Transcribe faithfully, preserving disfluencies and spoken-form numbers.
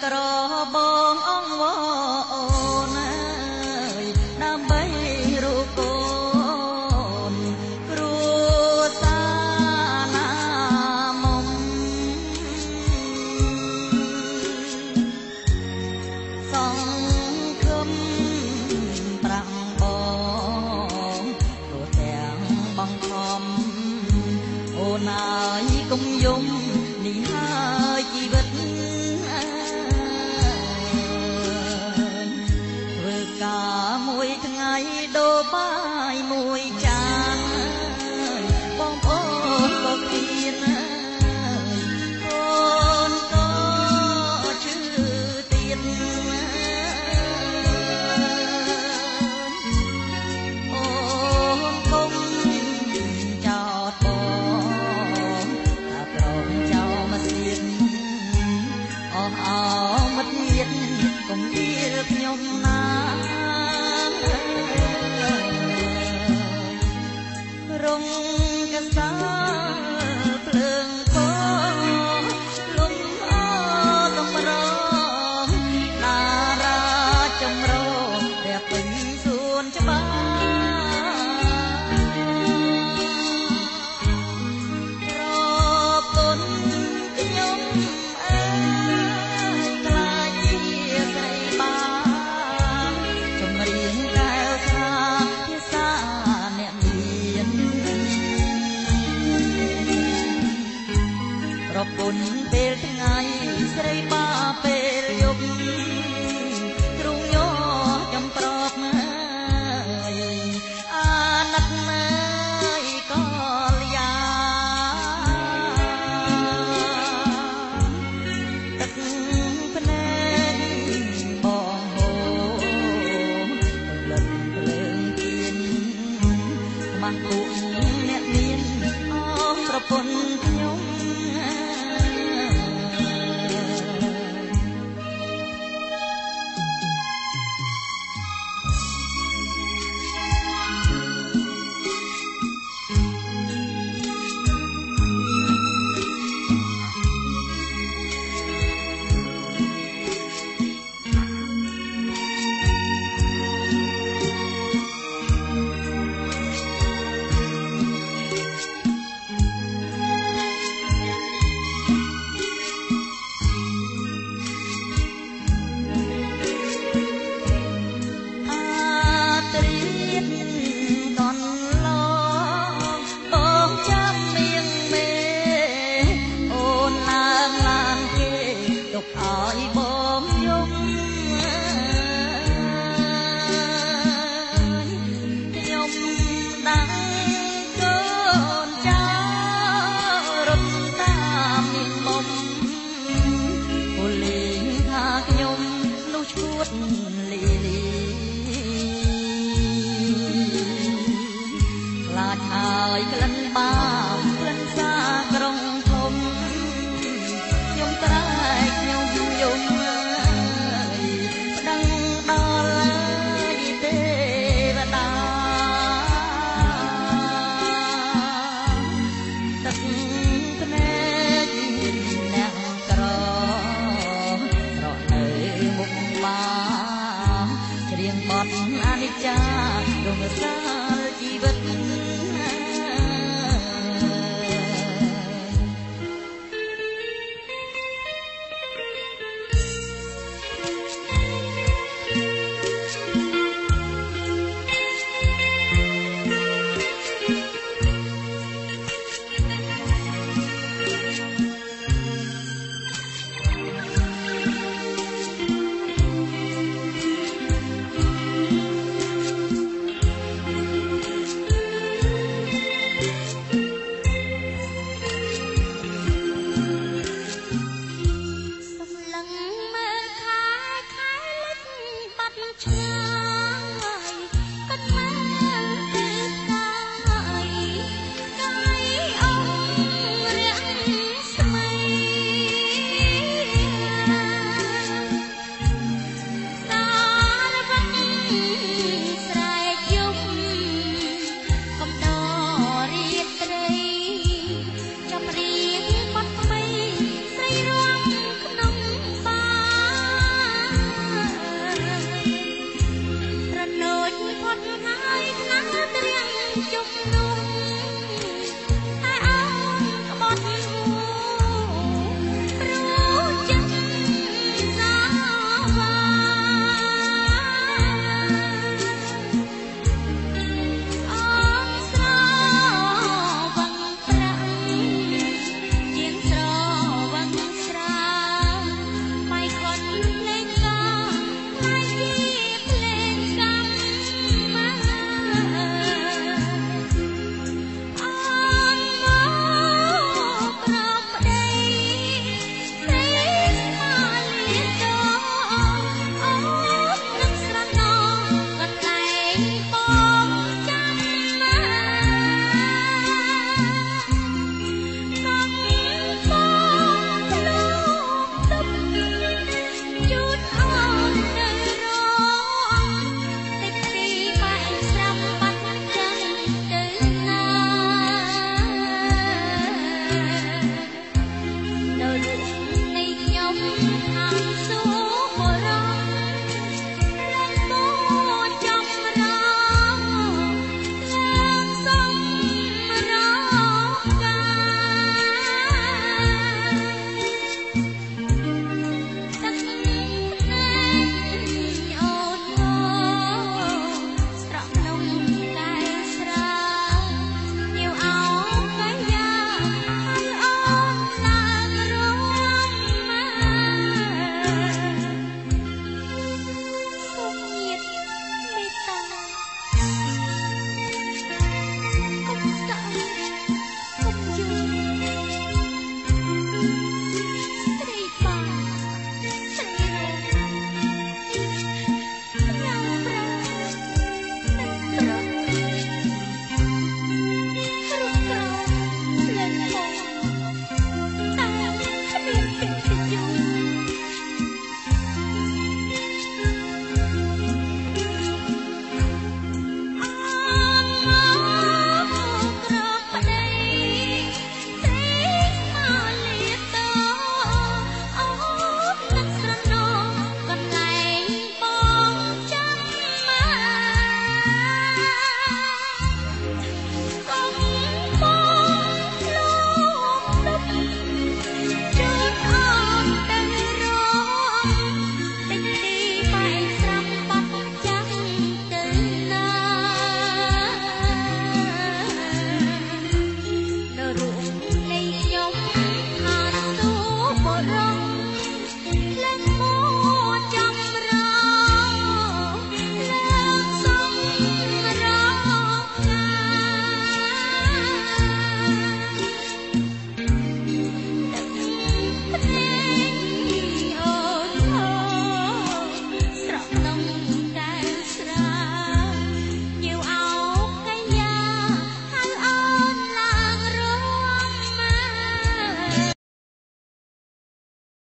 ក្របងអងវអូនអើយដើម្បីរូបកូនគ្រួសារណាមុំសង្ឃឹមប្រាំងបងព្រោះទាំងបងខំអូនអើយកុំយំនេះហើយជីវិតធ្វើការមួយថ្ងៃដូរបាយមួយចានបងប្អូនក៏ឃ្លានកូនក៏ឈឺទៀតអូនកុំចោតបងថាប្រងចោលមកទៀតអស់អស់មិត្តញាតិកុំគៀលខ្ញុំណារងកសាភ្លើងពងលំអកំរងតារាចម្រោព្រះពេញសួនច្បាររកគុណខ្ញុំអើយខ្លាចជាស្រីបានចម្រៀងកែវថាភាសាអ្នកមានប្រពន្ធពេលថ្ងៃស្រីបាពេលយប់ទ្រង់ញ័រចំប្រកអើយអាណិតអើយកលយាទឹកភ្នែកបងហូរលិនភ្លើងទៀនខ្មាស់ពួកអ្នកមានអស់ប្រពន្ធ